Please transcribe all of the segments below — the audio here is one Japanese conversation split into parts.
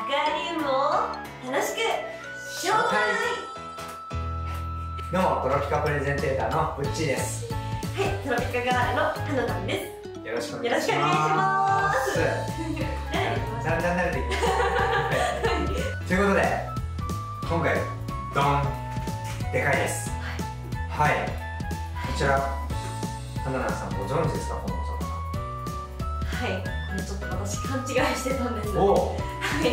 アクアリウムを楽しく紹介。 どうも、トロピカプレゼンテーターのブッチーです。 はい、トロピカガールの花田です。 よろしくお願いします。だんだん慣れてきた。ということで、今回ドンでかいです。はい、こちら花田さんご存知ですか、このお魚。 はい、これちょっと私勘違いしてたんです。 おお。 はい、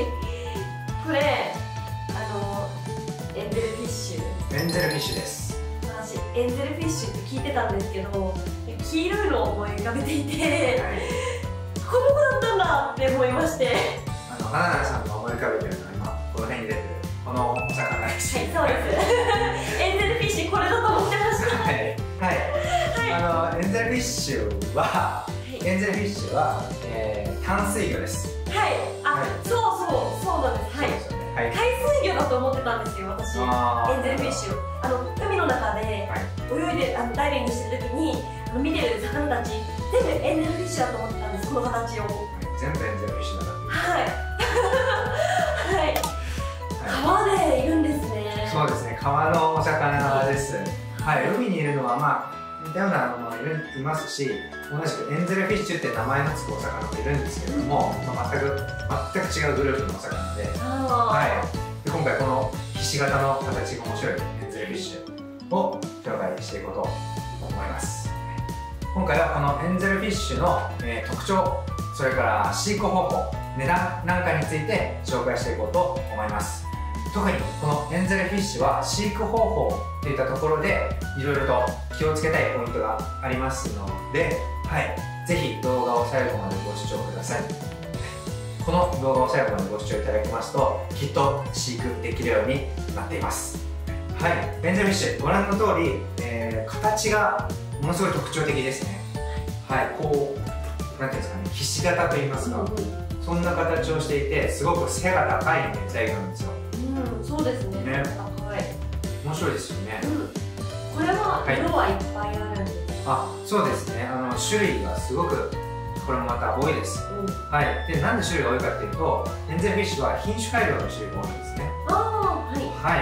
これエンゼルフィッシュ。 エンゼルフィッシュです。 私エンゼルフィッシュって聞いてたんですけど、黄色いのを思い浮かべていて、はい、この子だったんだって思いまして、 花田さんが思い浮かべてるのは今この辺に出てるこのお魚です。 はい、そうですエンゼルフィッシュ、これだと思ってました。 はい、はい、エンゼルフィッシュは、エンゼルフィッシュは、淡水魚です。 はい、そうなんです。はい、海水魚だと思ってたんですよ、私。エンゼルフィッシュ、海の中で泳いでダイビングしてる時に見てる魚たち全部エンゼルフィッシュだと思ってたんです、この形を。 全部エンゼルフィッシュだから。 はいはい、川でいるんですね。 そうですね、川のお魚です。はい、海にいるのは似たようなものもいますし、同じくエンゼルフィッシュって名前の付くお魚もいるんですけれども、全く違うグループのお魚で、はい、で今回このひし形の形が面白いエンゼルフィッシュを紹介していこうと思います。今回はこのエンゼルフィッシュの、特徴、それから飼育方法、値段なんかについて紹介していこうと思います。特にこのエンゼルフィッシュは飼育方法といったところでいろいろと気をつけたいポイントがありますので、はい、ぜひ動画を最後までご視聴ください。この動画を最後までご視聴いただきますときっと飼育できるようになっています。はい、エンゼルフィッシュご覧の通り、形がものすごい特徴的ですね。はい、こうなんていうんですかね、ひし形といいますか、そんな形をしていてすごく背が高い熱帯魚なんですよ。 そうですね。高い。 面白いですよね。 これは色はいっぱいあるんです。 そうですね。種類がすごくこれもまた多いです。はい。で、なんで種類が多いかっていうと、エンゼルフィッシュは品種改良の種類が多いんですね。はい。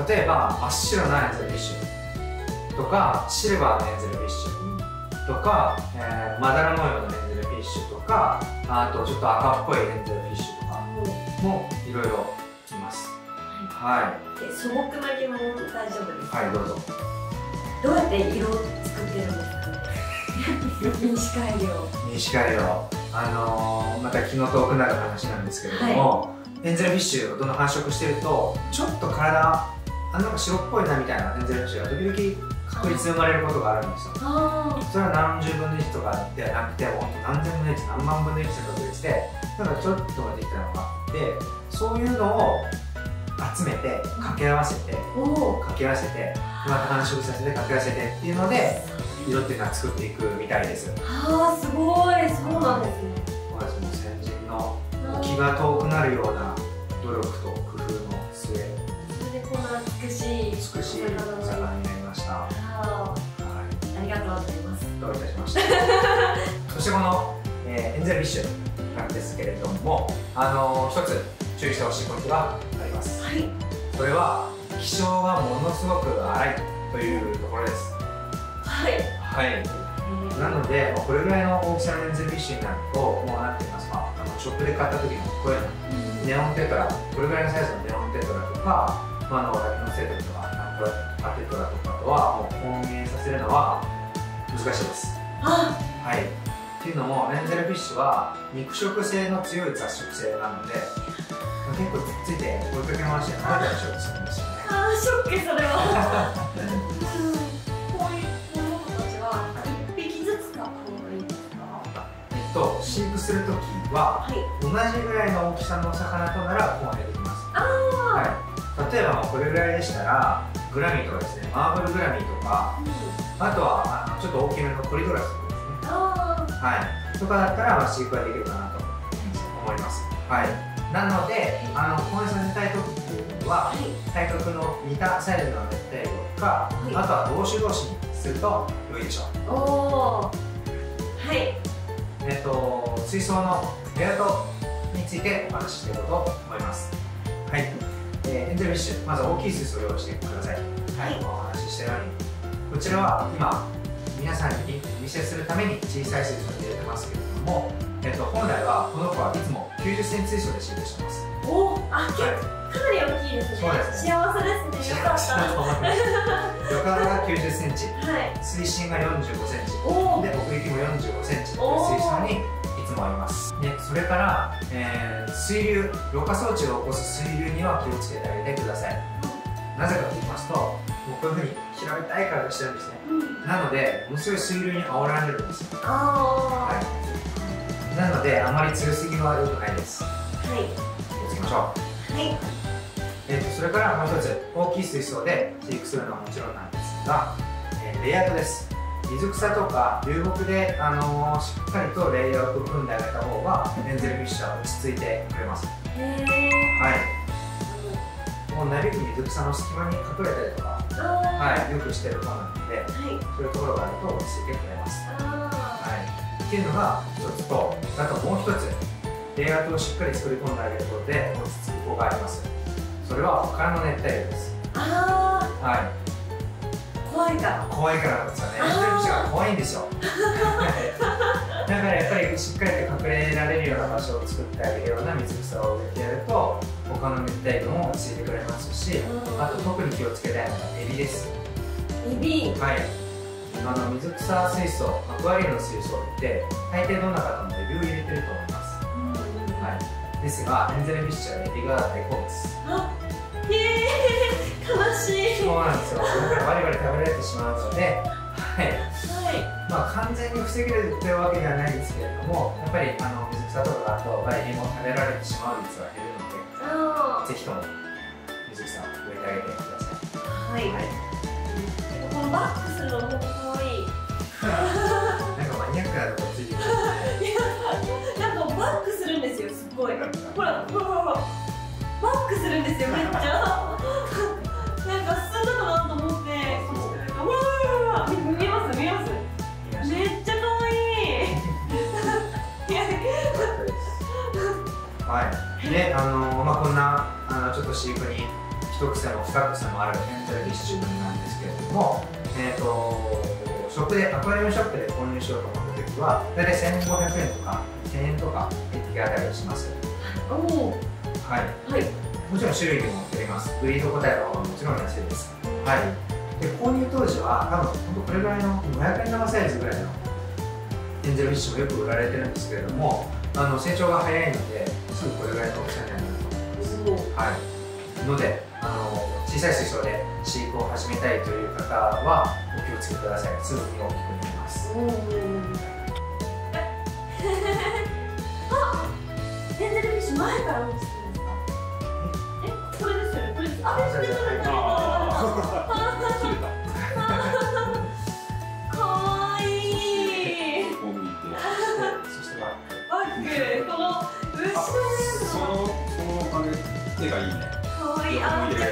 例えば真っ白なエンゼルフィッシュとか、シルバーのエンゼルフィッシュとか、まだら模様のエンゼルフィッシュとか、あとちょっと赤っぽいエンゼルフィッシュとかもいろいろいます。はい。 素朴な疑問大丈夫ですか？ はい、どうぞ。 どうやって色を作ってるんですかね？品種改良。 品種改良。また気の遠くなる話なんですけれども、エンゼルフィッシュをどんどん繁殖してると、ちょっと体、なんか白っぽいなみたいなエンゼルフィッシュが時々確率生まれることがあるんですよ。それは何十分の1とかではなくて、本当何千分の1、何万分の1の確率で、なんかちょっとができたのがあって、そういうのを集めて掛け合わせてまた繁殖させて掛け合わせてっていうので色っていうのは作っていくみたいです。 すごい、そうなんですね。 もう先人の気が遠くなるような努力と工夫の末、それでこんな美しいお魚になりました。 ありがとうございます。 どういたしましたそしてこの、エンゼルフィッシュなんですけれども、一つ注意してほしいポイントがあります。それは気性がものすごく荒いというところです。なのでこれぐらいの大きさのエンゼルフィッシュになると、もうなんて言いますか、ショップで買った時のこういうのネオンテトラ、これぐらいのサイズのネオンテトラとか、ラビノセトとかアテトラとかとはもう混合させるのは難しいです。っていうのもエンゼルフィッシュは肉食性の強い雑食性なので、結構ついて追いかけ回して食べたりしようとするんですよね。 ショック、それはこういうものたちは1匹ずつ買った方がいいですか？ 飼育するときは同じぐらいの大きさのお魚となら混合できます。例えばこれぐらいでしたらグラミーとかですね、マーブルグラミーとか、あとはちょっと大きめのコリドラスとかですね、とかだったら飼育ができるかなと思います。なので混合させたい時っていうのは、体格の似たサイズの熱帯魚か、あとは同種同士にすると良いでしょう。水槽のレイアウトにつついてお話ししていこうと思います。はい、エンゼルフィッシュ、まず大きい水槽を用意してください。はい、お話ししてるように、こちらは今皆さんにお見せするために小さい水槽に入れてますけれども、本来はこの子はいつも90センチ水槽で飼育してます。 おお、かなり大きいですね。そうですね。幸せですね。よかった。 横幅が90センチ、水深が45センチ、で奥行きも45センチの水槽にいつもあります。で、それから、水流、ろ過装置を起こす水流には気をつけてあげてください。なぜかと言いますと、こういうふうに平べったい体してるんですね。なので、ものすごい水流に煽られるんですよ。なので、あまり強すぎは良くないです。はい。気をつけましょう。はい。それからもう一つ、大きい水槽で飼育するのはもちろんなんですが、レイアウトです。水草とか流木で、しっかりとレイアウトを組んであげた方がエンゼルフィッシュは落ち着いてくれます。はい。もうなるべく水草の隙間に隠れたりとか、はい、よくしてる方なので、そういうところがあると落ち着いてくれます。はい。っていうのが一つと、あともう一つ、レイアウトをしっかり作り込んであげることで落ち着く効果があります。それは他の熱帯魚です。はい。怖いからなんですよね。エンゼルフィッシュが怖いんですよ。だからやっぱりしっかりと隠れられるような場所を作ってあげるような水草を植えてやると他の熱帯魚も落ち着いてくれますし、あと特に気をつけたいのがエビです。エビ、はい。水草水槽、アクアリウムの水槽って大抵どんな方もエビを入れてると思います。はい。ですがエンゼルフィッシュはエビが大好物です。 悲しい。 そうなんですよ。バリバリ食べられてしまうので、はい。まあ完全に防げるというわけではないんですけれども、やっぱり水草とかあとエビも食べられてしまう率が減るので、ぜひとも水草を植えてあげてください。はい。 このバックするのも本当可愛い。 なんかマニアックなとこついてくる。 なんかバックするんですよ。すごい。ほら。バックするんですよ、めっちゃ。なんか進んだかなと思って。ほら、見えます。めっちゃ可愛い。 はい。で、こんなちょっと飼育に一癖も二癖もあるエンゼルフィッシュなんですけれども、ショップでアクアリウムショップで購入しようと思った時は大体1500円とか1000円とか1匹あたりします。はい、もちろん種類にもよります。ブリード個体の方がもちろん安いです。はい。で、購入当時は多分本当これぐらいの500円玉サイズぐらいのエンゼルフィッシュもよく売られてるんですけれども、成長が早いのですぐこれぐらいの大きさになると思います。はい。ので、小さい水槽で飼育を始めたいという方はお気をつけください。すぐに大きくなります。 あ、エンゼルフィッシュ前から落ちてる。これですよね、これです。かわいい。 そしてバッグ、この後ろのその手がいいね。 かわいい。確かに。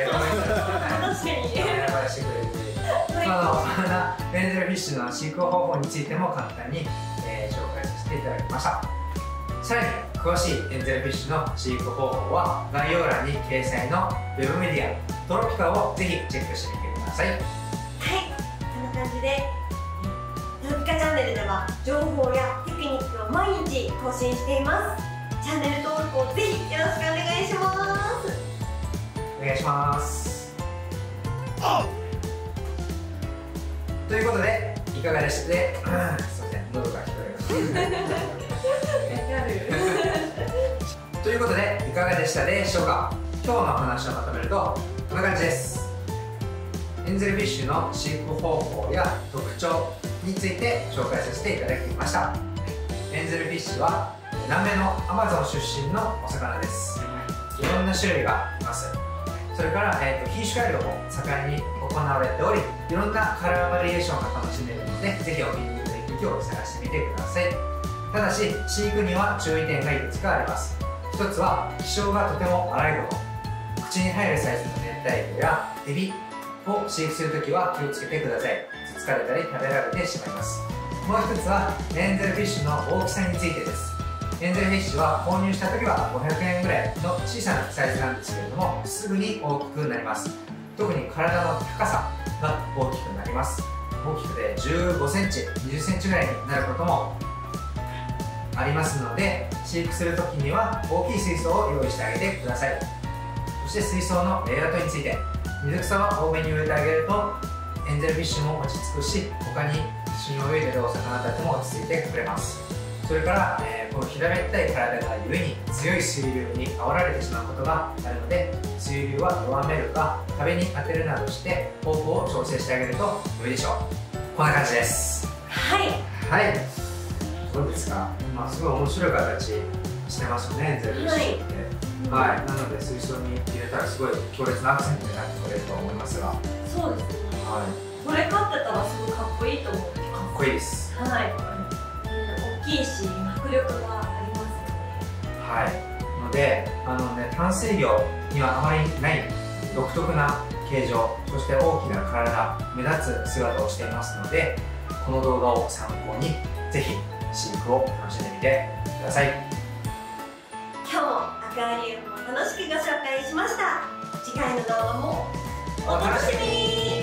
エンゼルフィッシュの飼育方法についても簡単に、紹介させていただきました。さらに詳しいエンゼルフィッシュの飼育方法は概要欄に掲載のウェブメディアトロピカをぜひチェックしてみてください。 はい、こんな感じでトロピカチャンネルでは情報やテクニックを毎日更新しています。チャンネル登録をぜひよろしくお願いします。 お願いします。ということでいかがでしたで、すいません、喉が聞こえます。ということでいかがでしたでしょうか。今日の話をまとめるとこんな感じです。エンゼルフィッシュの飼育方法や特徴について紹介させていただきました。エンゼルフィッシュは南米のアマゾン出身のお魚です。いろんな種類がいます。それから、品種改良も盛んに行われており、いろんなカラーバリエーションが楽しめるのでぜひお気に入りの一匹を探してみてください。ただし飼育には注意点がいくつかあります。一つは気性がとても荒いこと。口に入るサイズの熱帯魚やエビを飼育するときは気をつけてください。つつかれたり食べられてしまいます。もう一つはエンゼルフィッシュの大きさについてです。 エンゼルフィッシュは購入した時は500円ぐらいの小さなサイズなんですけれども、すぐに大きくなります。特に体の高さが大きくなります。大きくて15センチ、20センチぐらいになることもありますので、飼育する時には大きい水槽を用意してあげてください。そして水槽のレイアウトについて、水草は多めに植えてあげるとエンゼルフィッシュも落ち着くし、他に一緒に泳いでるお魚たちも落ち着いてくれます。それから、この平べったい体がゆえに強い水流に煽られてしまうことがあるので、水流は弱めるか壁に当てるなどして方向を調整してあげると良いでしょう。こんな感じです。 はいはい、どうですか。すごい面白い形してますよね、エンゼルフィッシュって。はい、なので水槽に入れたらすごい強烈なアクセントになってくれると思いますが。 そうですね。はい。これ飼ってたらすごいかっこいいと思う。かっこいいです。 はい。大きいし迫力がありますよね。 はい。ので淡水魚にはあまりない独特な形状、そして大きな体、目立つ姿をしていますので、この動画を参考にぜひ飼育を楽しんでみてください。 今日もアクアリウムを楽しくご紹介しました。次回の動画もお楽しみに。